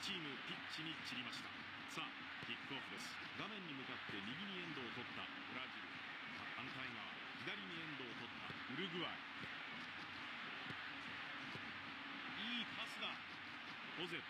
チームピッチに散りました。さあキックオフです。画面に向かって右にエンドを取ったブラジル、反対側左にエンドを取ったウルグアイ。いいパスだ。ポゼット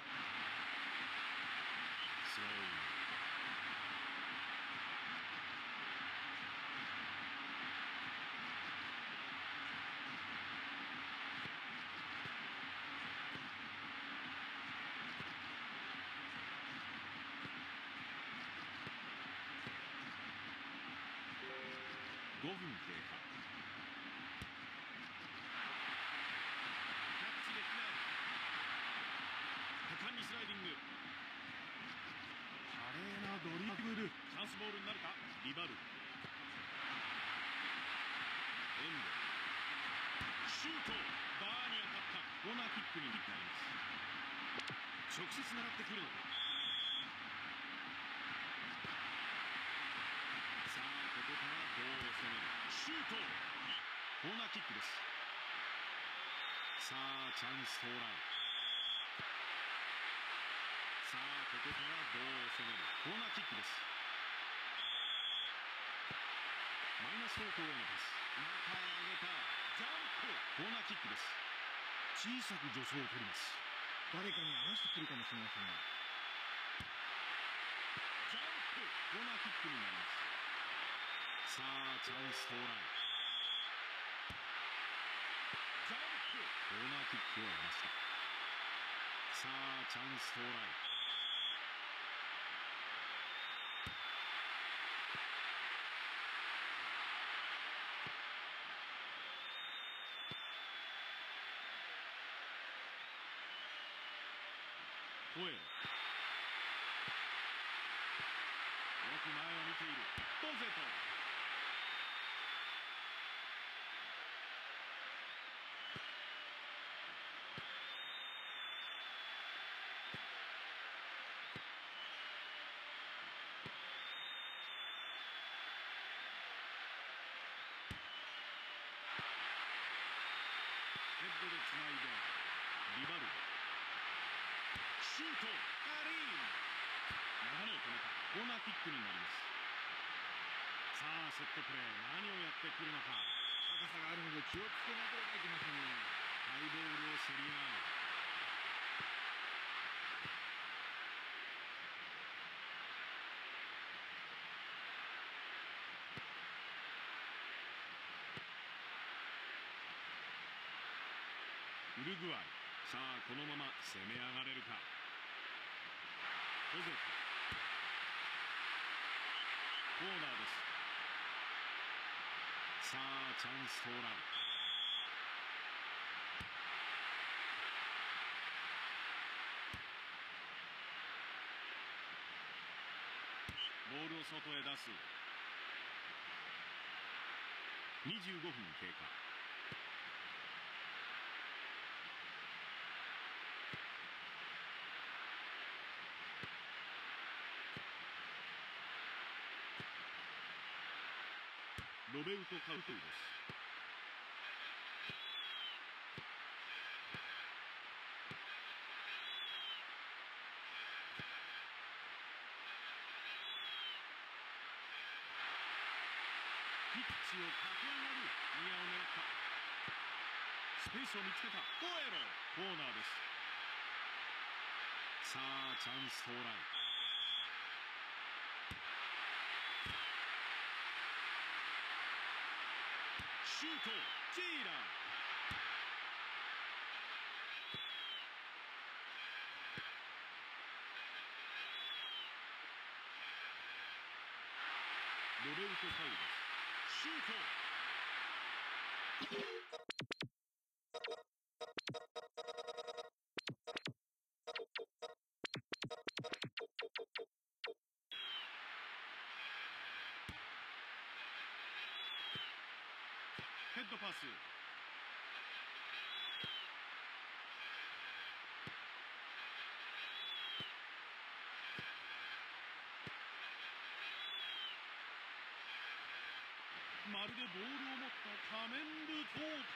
スローイン。5分経過。キャッチできない。果敢にスライディング。華麗なドリブル。チャンスボールになるか。リバルエンドシュート。バーに当たった。コーナーキックになります。直接狙ってくるのか。ここからどう攻める。シュート。コーナーキックです。さあチャンス到来。さあここからどう攻める。コーナーキックです。マイナス方向へのパス。中へ上げた。ジャンプ。コーナーキックです。小さく助走を取ります。 誰かに合わせてくるかもしれませんが、 ジャンプ。コーナーキックになります。さあチャンス到来。ジャンプ。コーナーキックを得ました。さあチャンス到来。ポエロ。よく前を見ている。ポゼト。ヘッドでつないでリバルド。シュート。カリーム。流れを止めた。コーナーキックになります。さあセットプレー、何をやってくるのか。 高さがあるので気をつけなければいけませんね。 ハイボールを競り合う。ウルグアイ。さあこのまま攻め上がれるか。ポゼット。コーナーです。さあチャンス到来。ボールを外へ出す。25分経過。ロベルト・カウトゥです。ピッチを駆け上がる。ニアを狙った。スペースを見つけた。ポエロ。コーナーです。さあチャンス到来。シュート。ジーラー。ロベルト・カウです。シュート。ヘッドパス。まるでボールを持った仮面舞踏会。エリアの外から狙った。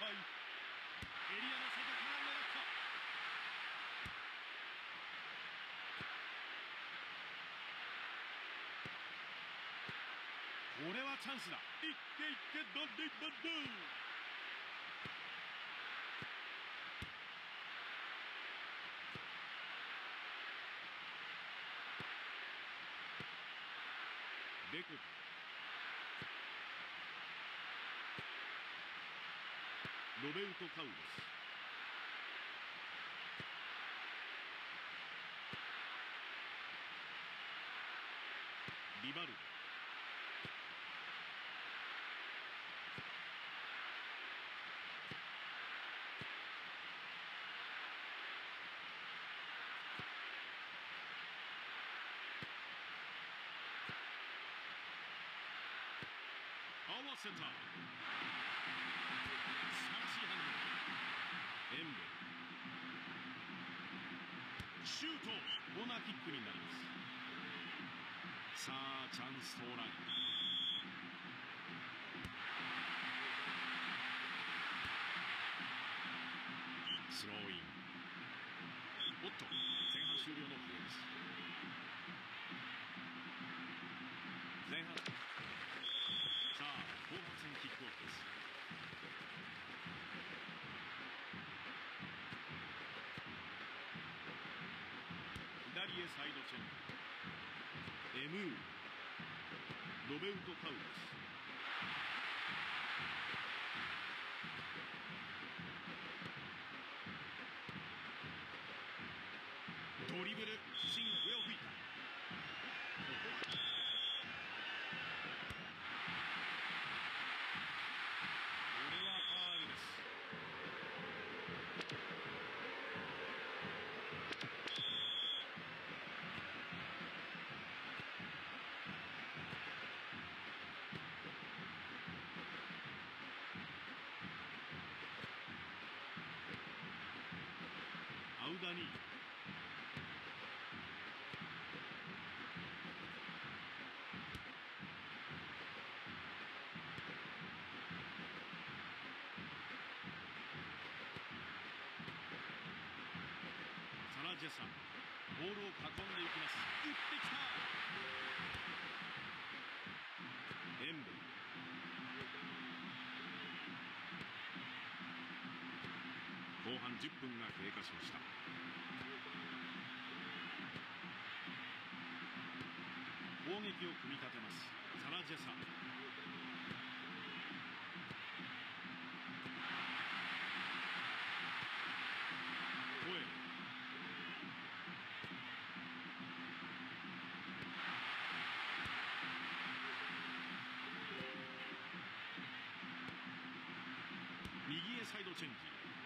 これはチャンスだ。いっていってドリブル。レコロベルト・カウロス。リバルド。合わせた。素晴らしい反応。エンベル。シュート。コーナーキックになります。さあチャンス到来。スローイン。おっと前半終了の笛です。前半、さあ後半戦キックオフです。左へサイドチェンジ。エムーロベルト・カウロス。ドリブル。芯上を吹いた。これはファウルです。アウダニー。サラジェサ。ボールを囲んでいきます。打ってきた。エンベル。後半10分が経過しました。攻撃を組み立てます。サラジェサ。コエル。右へサイドチェンジ。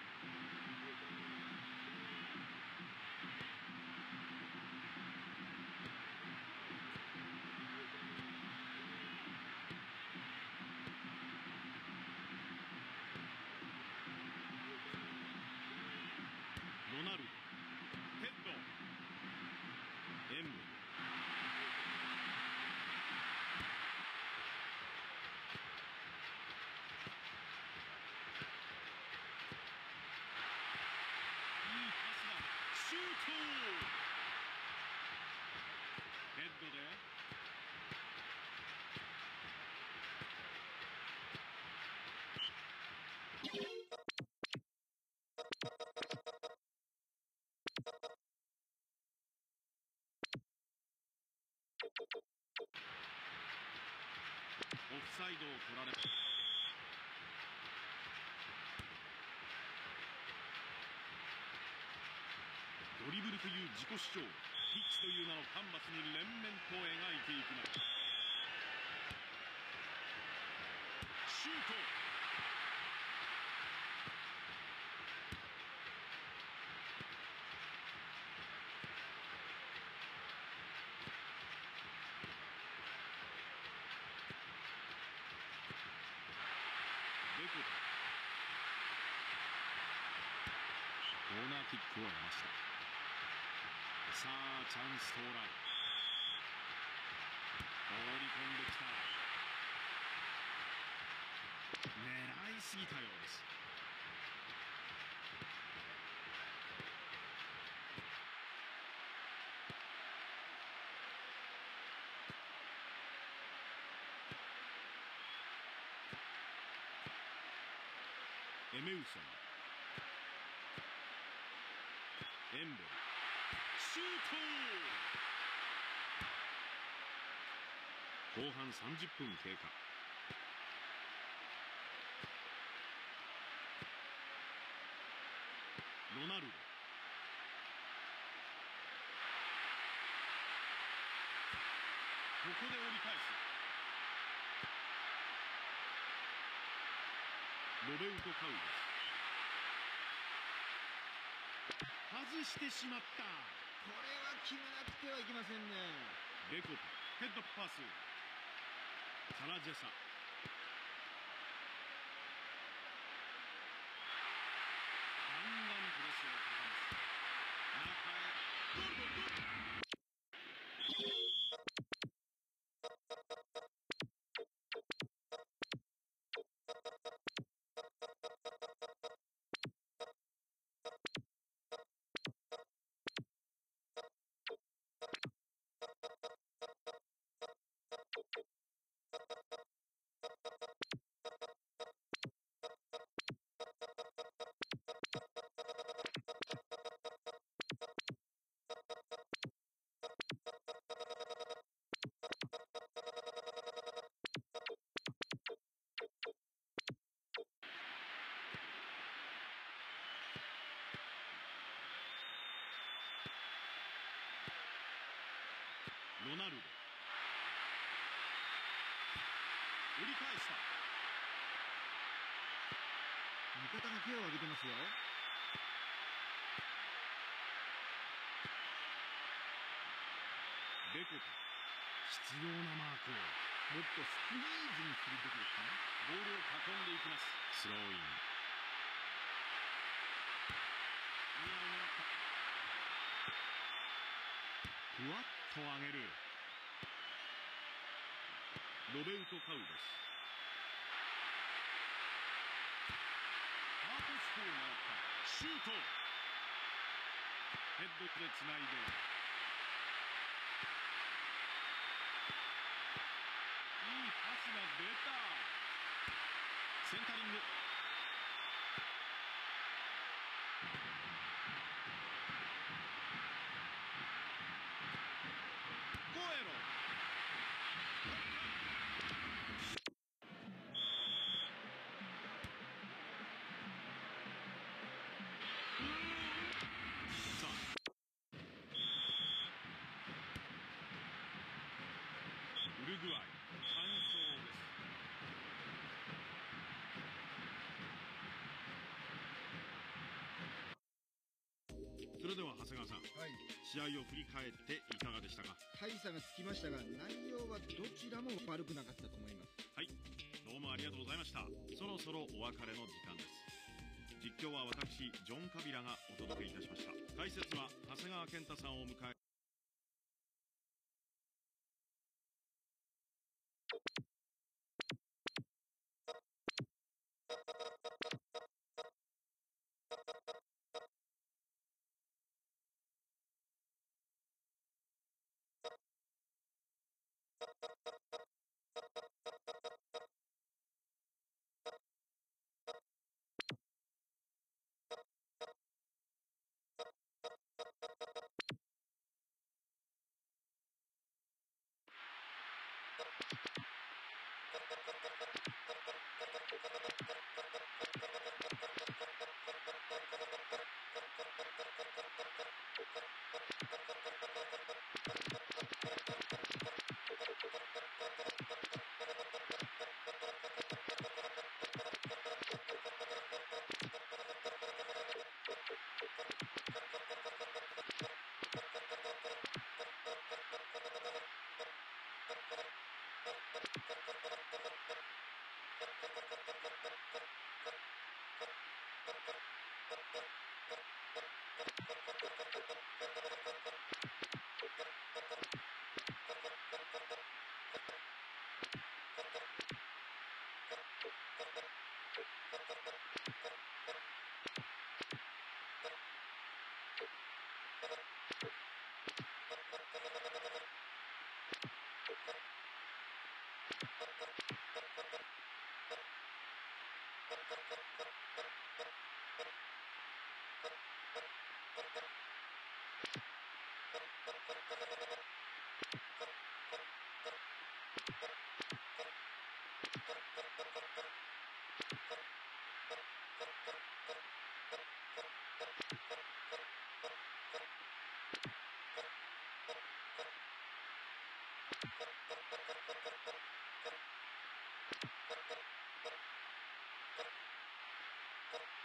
ロナルド。ヘッド。エンベル。シュート。ヘッドでオフサイドを取られ、ドリブルという自己主張、ピッチという名のカンバスに連綿と描いていきます。シュート。レコ。コーナーキックを得ました。さあチャンス到来。放り込んできた。狙いすぎたようです。 エメウソン、エンベル、シュート。後半30分経過。ロナルド、ここで折り返す。ロベウト・カウです。外してしまった。 これは決めなくてはいけませんね。 レコタ、ヘッドパス。サラジェサ、ガンガンプレスをかけます。中へ、ゴールゴールゴール。ロナルド、折り返した。 味方が手を挙げてますよ。 レコタ、必要なマークを。 もっとスクイーズにするべきですね。 ボールを囲んでいきます。スローイン。ふわっと上げる。ロベウト・カウです。ハートスコーがあった。シュート。ヘッドでつないで、いいパスが出た。センタリング。ゴエロ。さあ、ウルグアイ、完勝です。それでは長谷川さん、 はい。 試合を振り返っていかがでしたか？ 大差がつきましたが、内容はどちらも悪くなかったと思います。 はい、どうもありがとうございました。そろそろお別れの時間です。実況は私ジョン・カビラがお届けいたしました。解説は長谷川健太さんを迎え、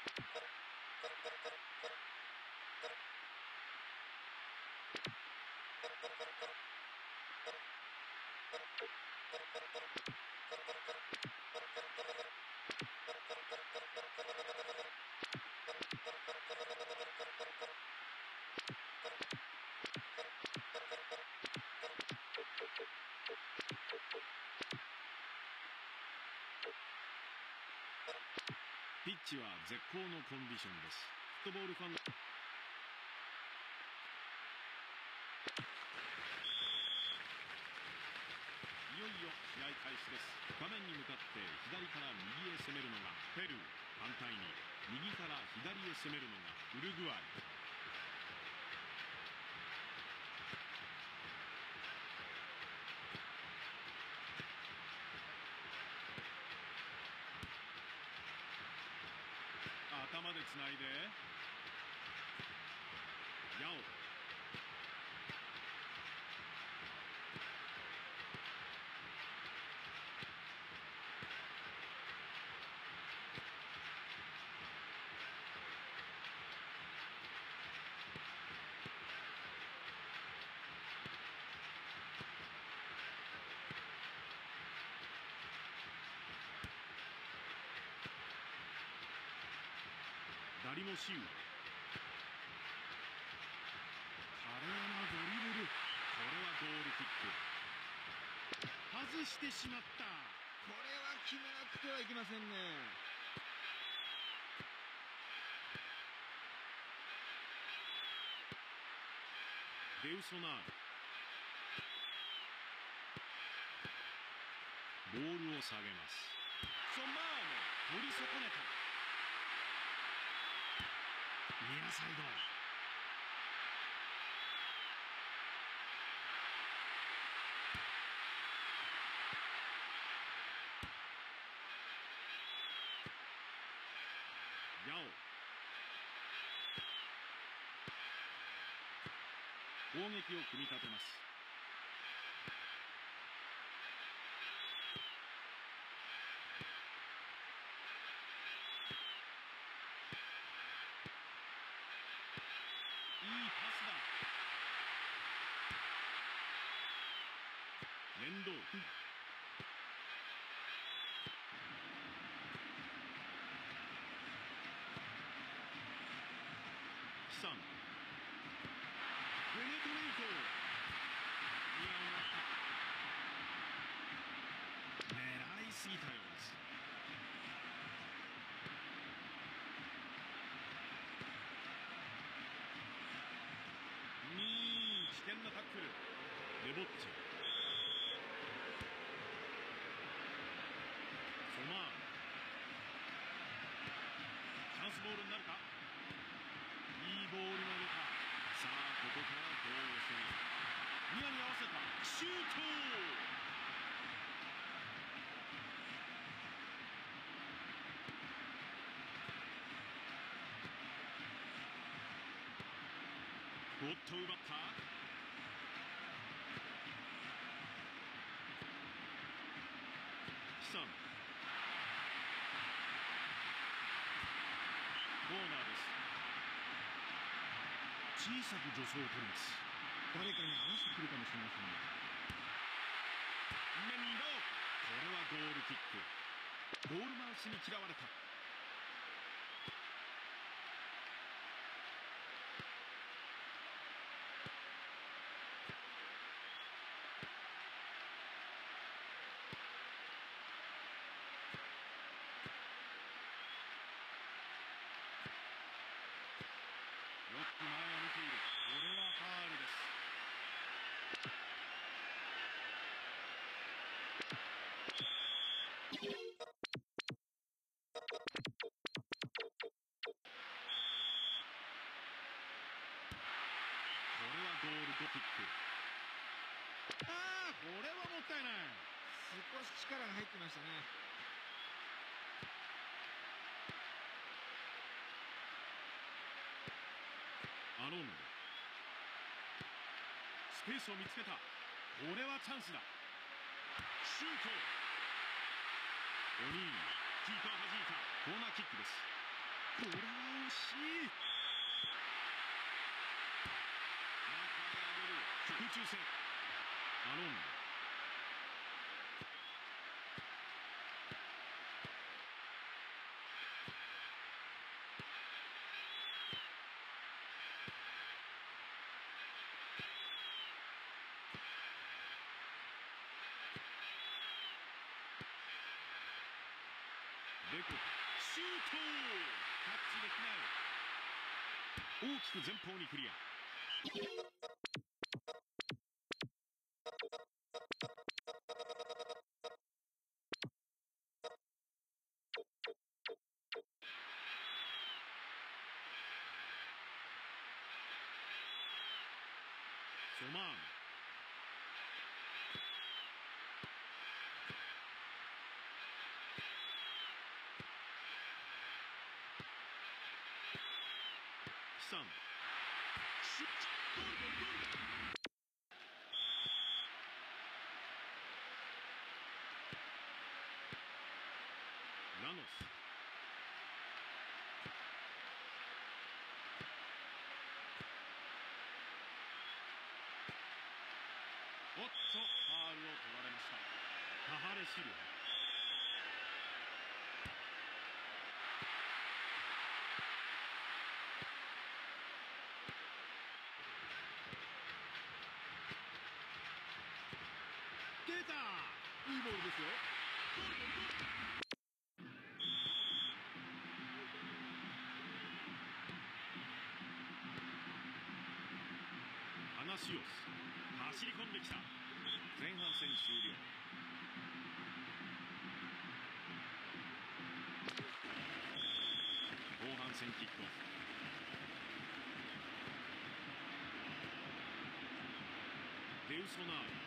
ピッチは絶好のコンディションです。フットボールファン、いよいよ試合開始です。画面に向かって左から右へ攻めるのがペルー、反対に右から左へ攻めるのがウルグアイ。頭でつないでヤオ、ダリモシウ、華麗なドリブル、これはゴールキック、外してしまった。 これは決めなくてはいけませんね。 デウソナール、ボールを下げます。ソマーノ、取り損ねた。ニアサイド、ヤオ、攻撃を組み立てます。いいパスだ。連動、キサン、ペネトレート、ニアになった。狙いすぎたようです。危険なタックル、レボッチェ、ソマーノ、チャンスボールになるか。いいボールが出た。さあここからどう攻める。ニアに合わせた、シュート。おっと奪った。キサン、コーナーです。小さく助走を取ります。 誰かに合わせてくるかもしれませんね。 メンド、これはゴールキック。ゴールマウスに嫌われた。よく前を見ている。これはファールです。これはゴールドキック。ああ、これはもったいない。 少し力が入ってましたね。 アロンド、スペースを見つけた。これはチャンスだ。シュート。オニール、キーパー弾いた。コーナーキックです。 これは惜しい。空中戦アロンド。レコシュート、キャッチできない。大きく前方にクリア。ソマーン。キサン。シュッゴールゴールゴール。ラノス。おっとファールを取られました。タハレシルバ。出た、いいボールですよ。パナシオス走り込んできた。前半戦終了。後半戦キックオフ。デウソナール。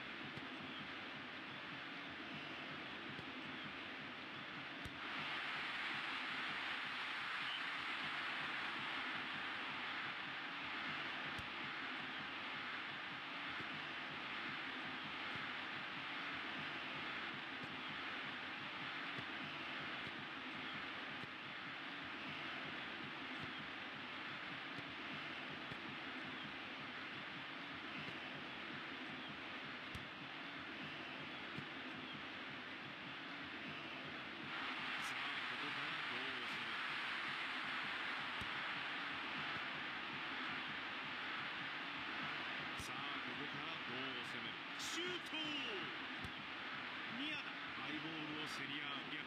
シュート、ニアだ。ハイボールを競り合う。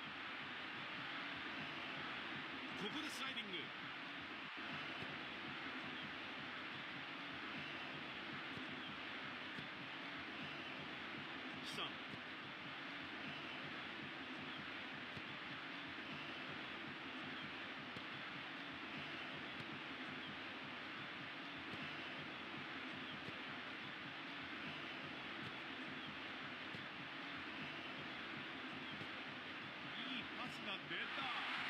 ここでスライディング。キサン。いいパスが出た。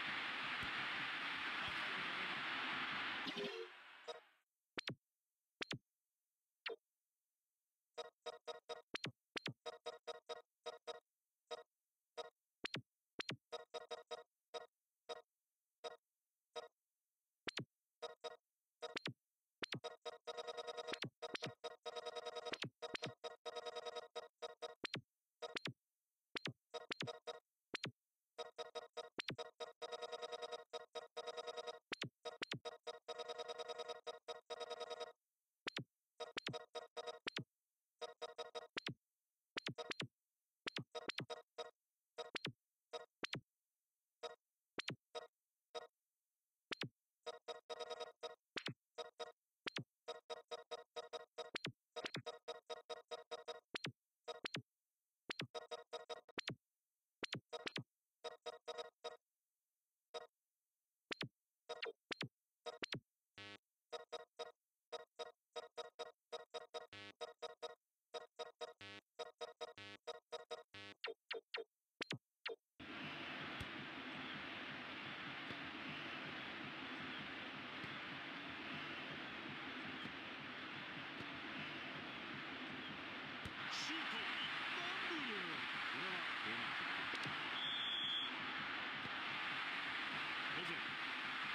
シュート、ダブル。これはコーナーキック。ホゼ。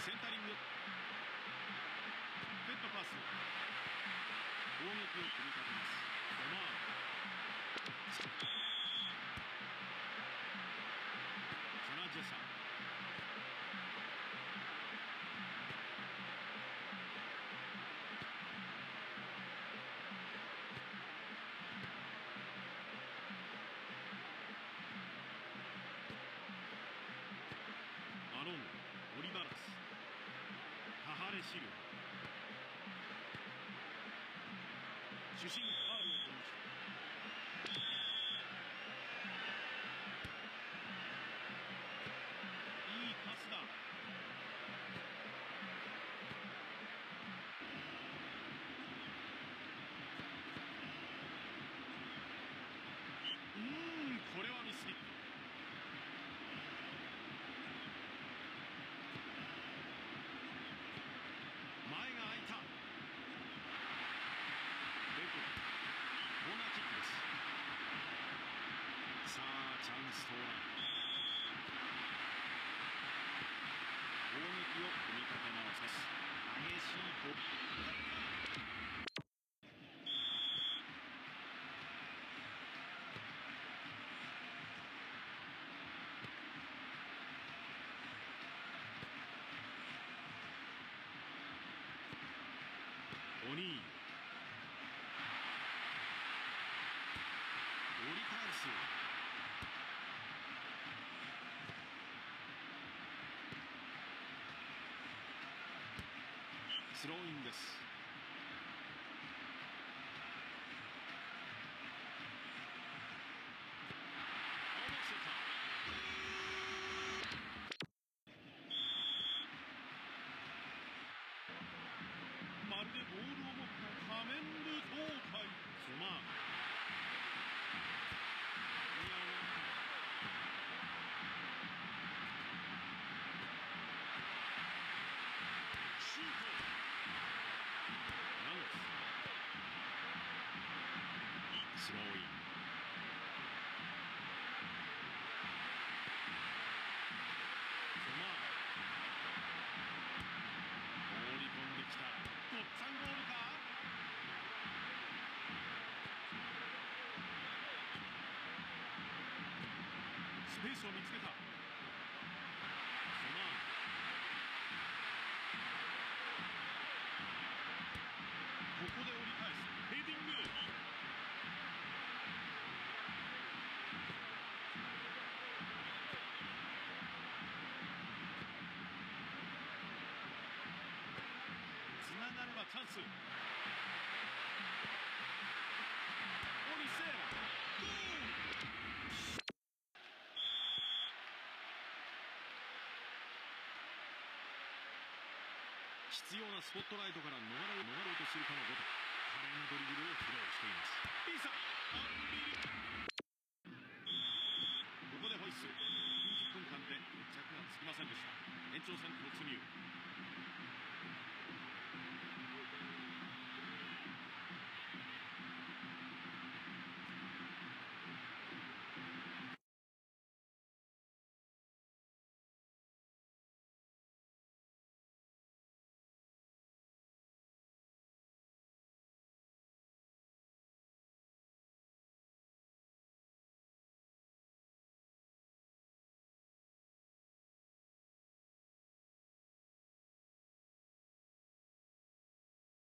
センタリング、ヘッドパス、攻撃を組み立てます。オマーン、サナジェサ、アロン、オリバラス、タハレシルバ、主審ファウルを取りました。いいパスだ。これはミスリップ。前が空いた。レフト、コーナーキックです。さあチャンス到来。攻撃を組み立て直します。激しい攻撃。オニー、折り返す。スローインです。合わせた。まるでボールを持った仮面舞踏会。ソマーン、シュート。ラモス、スローイン。ソマーン、放り込んできた。ごっつぁんゴールか。スペースを見つけた。ソマーン、ここで折り返す。ヘディング。つながればチャンス。オリセーラ、ゴール。必要なスポットライトから逃れようとするかのごとく華麗なドリブルを披露しています。ピサ、アンビリ